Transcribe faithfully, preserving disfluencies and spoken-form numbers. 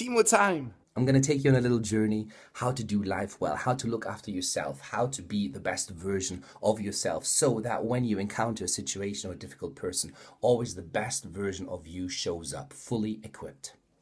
Timo time. I'm going to take you on a little journey, how to do life well, how to look after yourself, how to be the best version of yourself so that when you encounter a situation or a difficult person, always the best version of you shows up, fully equipped.